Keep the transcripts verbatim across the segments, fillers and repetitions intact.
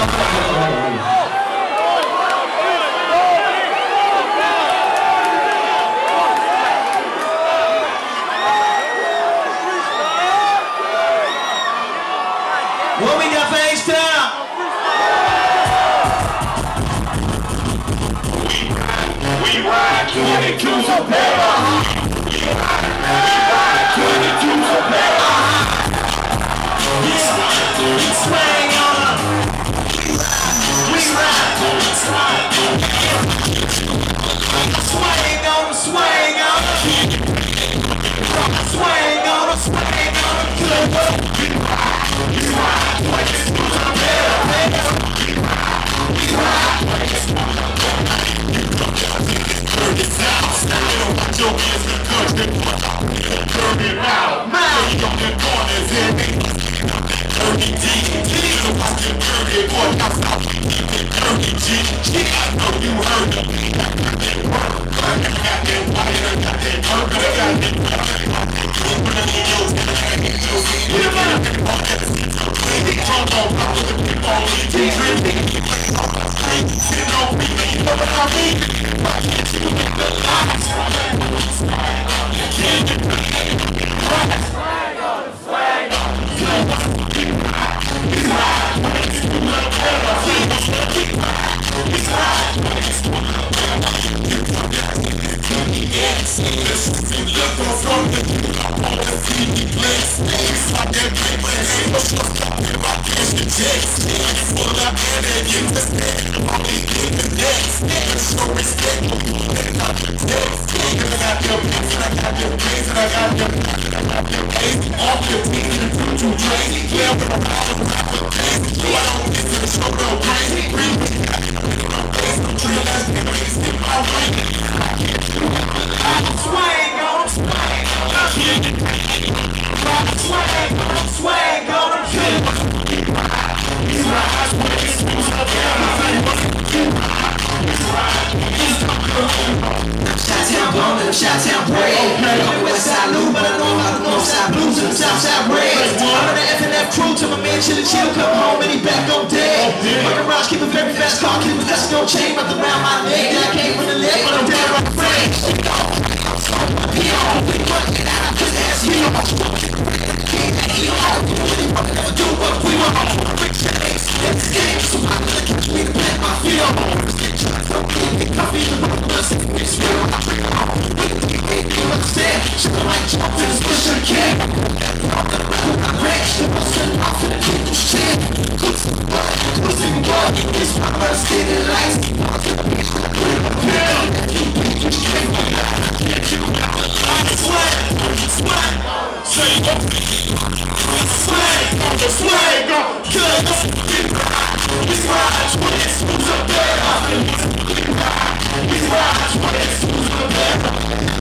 What we got for H-Town? We ride twenty-two so bad. We ride twenty-two so bad. Yeah, we swang on her. We ride. Swang on her, swang on her. Swang on her, swang on her. We ride, we ride twenty-two so bad. We ride twenty-two so bad. Turn it down, style, watch your hands in country. Turn it out, man, on the corners in me. Dirty D, D, watch your dirty boy, now stop. Dirty G, G, I know you heard of me. Got that wire, got that wire, got that purple, got that Shot-town bread. I'm the west side Lupe, but I know about the north side blues and the south side red. I'm in the F and F crew till my man chillin' chill, come home and he back on deck. Working around, keep a very fast car, keep a dust no chain wrapped around my neck. I came from the left, but I'm down right fresh. He on, we working out, cause that's he on. He on, we never do what we want. Quick chase, let's game, so I'm gonna catch me to plant my feet on. Don't keep me coffee, the road doesn't keep me real. You understand? She don't like jump to this bush of the cat. I'm rich, the most of off in the people's shit. Who's the blood? Who's the blood? It's my first day in life. Swang! Swang! Swang! On the swang! Good! We ride when it's who's up there. We ride when it's who's up there.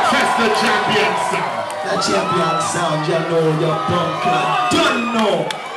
Champion sound, y'all know your punk, done know.